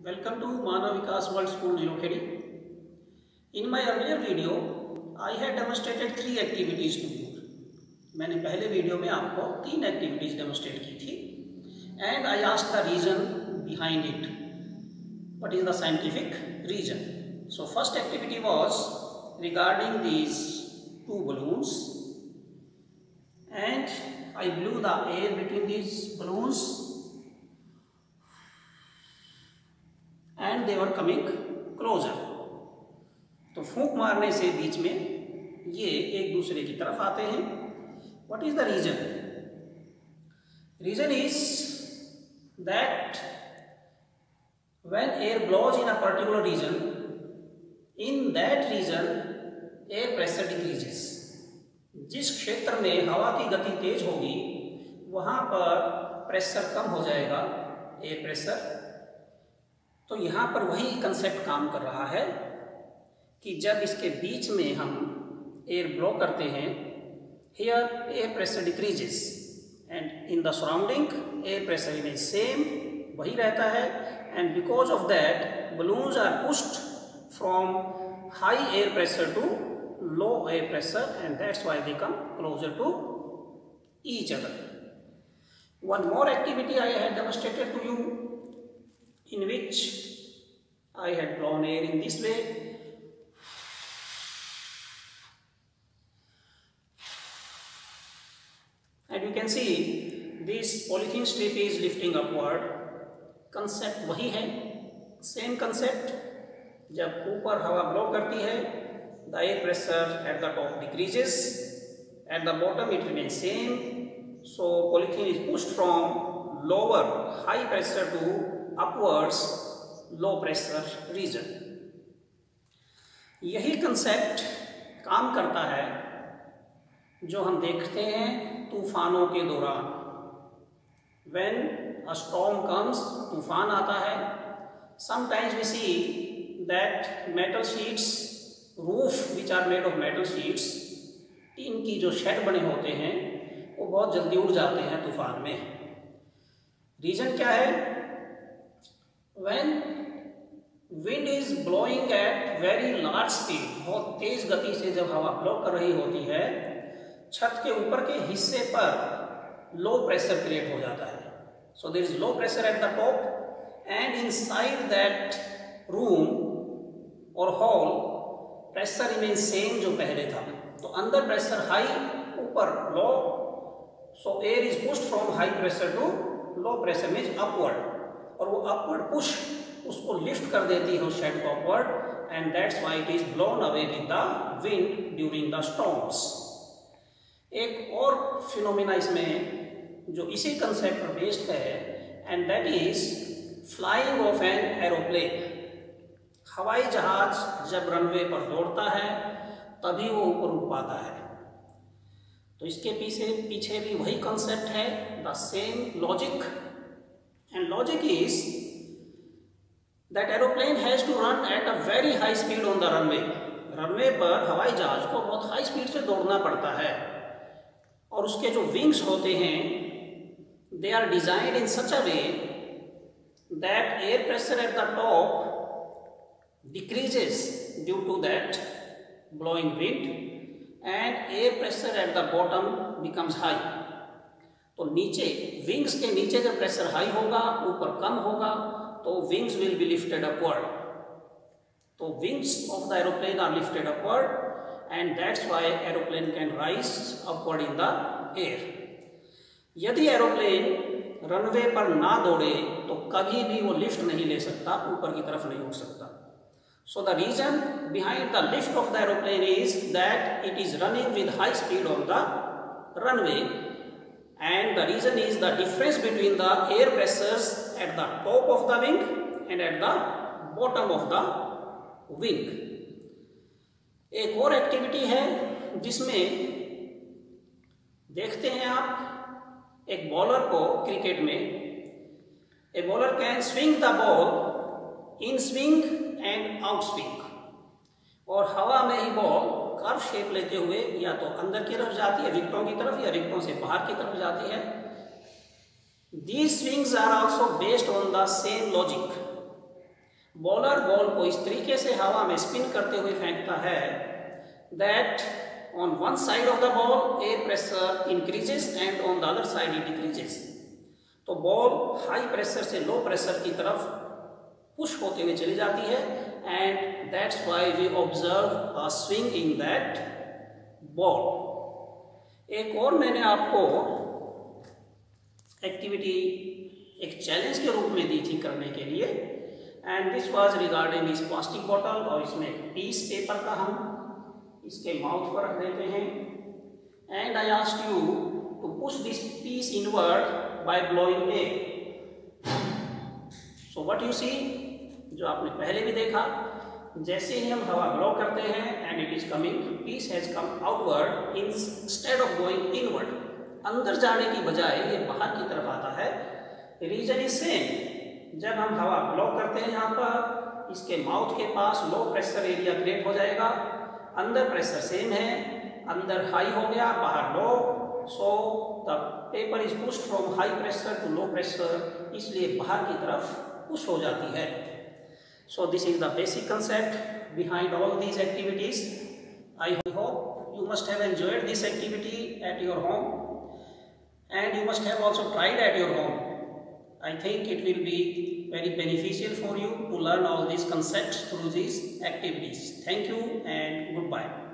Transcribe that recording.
Welcome to Manav Vikas World School, Nilokeri. In my earlier video, I had demonstrated 3 activities to you. मैंने पहले video में आपको 3 activities demonstrate की थी and I asked the reason behind it. What is the scientific reason? So first activity was regarding these 2 balloons and I blew the air between these balloons and they were coming closer. तो फूंक मारने से बीच में ये एक दूसरे की तरफ आते हैं. What is the reason? Reason is that when air blows in a particular region, in that region air pressure decreases. जिस क्षेत्र में हवा की गति तेज होगी वहां पर प्रेशर कम हो जाएगा, एयर प्रेशर. तो यहाँ पर वही कंसेप्ट काम कर रहा है कि जब इसके बीच में हम एयर ब्लो करते हैं, here air pressure decreases and in the surrounding air pressure remains same, वही रहता है, and because of that balloons are pushed from high air pressure to low air pressure and that's why they come closer to each other. One more activity I had demonstrated to you in which I had blown air in this way and you can see this polythene strip is lifting upward. Concept वही है, same concept. जब ऊपर हवा blow करती है the air pressure at the top decreases, at the bottom it remains same. So polythene is pushed from lower high pressure to upwards low pressure region. यही concept काम करता है जो हम देखते हैं तूफानों के दौरान. When a storm comes, तूफान आता है. Sometimes we see that metal sheets, roof which are made of metal sheets, tin की जो शेड बने होते हैं वो बहुत जल्दी उड़ जाते हैं तूफान में. रीजन क्या है? When wind is blowing at very large speed, बहुत तेज गति से जब हवा ब्लो कर रही होती है, छत के ऊपर के हिस्से पर लो प्रेशर क्रिएट हो जाता है. So there is low pressure at the top and inside that room or hall pressure remains same जो पहले था. तो अंदर प्रेशर हाई, ऊपर लो. So air is pushed from high pressure to low pressure means upward. और वो upward push उसको lift कर देती है उस शेड को upward and that's why it is blown away with the wind during the storms. एक और फिनोमिना इसमें जो इसी कंसेप्ट पर बेस्ड है and that is flying of an aeroplane. हवाई जहाज जब रनवे पर दौड़ता है तभी वो ऊपर उड़ पाता है. तो इसके पीछे भी वही कंसेप्ट है, the same logic. And logic is that aeroplane has to run at a very high speed on the runway. Runway पर हवाई जहाज को बहुत हाई स्पीड से दौड़ना पड़ता है और उसके जो विंग्स होते हैं they are designed in such a way that air pressure at the top decreases due to that blowing wind and air pressure at the bottom becomes high. तो नीचे विंग्स के नीचे जब प्रेशर हाई होगा, ऊपर कम होगा, तो wings will be lifted upward. तो wings of the aeroplane are lifted upward and that's why aeroplane can rise upward in the air. यदि एरोप्लेन रनवे पर ना दौड़े तो कभी भी वो लिफ्ट नहीं ले सकता, ऊपर की तरफ नहीं उठ सकता. So the reason behind the lift of the aeroplane is that it is running with high speed on the runway. And the reason is the difference between the air pressures at the top of the wing and at the bottom of the wing. एक और activity है जिसमें देखते हैं आप एक bowler को cricket में. A bowler can swing the ball in swing and out swing. और हवा में ही बॉल कर्व शेप लेते हुए या तो अंदर की तरफ जाती है विकेटों की तरफ या विकेटों से बाहर की तरफ जाती है. These swings are also based on the same logic. Bowler ball को इस तरीके से हवा में स्पिन करते हुए फेंकता है that on one side of the ball air pressure increases and on the other side it decreases. तो बॉल हाई प्रेशर से लो प्रेशर की तरफ पुश होते हुए चली जाती है and that's why we observe a swing in that ball. एक और मैंने आपको एक्टिविटी एक चैलेंज के रूप में दी थी करने के लिए and this was regarding this plastic bottle. और इसमें एक पीस पेपर का हम इसके माउथ पर रख देते हैं and I asked you to push this piece inward by blowing air. So what you see, जो आपने पहले भी देखा, जैसे ही हम हवा ब्लो करते हैं and it is coming, piece has come outward instead of going inward. अंदर जाने की बजाय ये बाहर की तरफ आता है। रीजन इज सेम, जब हम हवा ब्लो करते हैं यहाँ पर इसके माउथ के पास लो प्रेशर एरिया क्रिएट हो जाएगा, अंदर प्रेशर सेम है, अंदर हाई हो गया बाहर low, so the paper is pushed from high pressure to low pressure, इसलिए बाहर की तरफ पुश हो जाती है। So this is the basic concept behind all these activities. I hope you must have enjoyed this activity at your home and you must have also tried at your home. I think it will be very beneficial for you to learn all these concepts through these activities. Thank you and goodbye.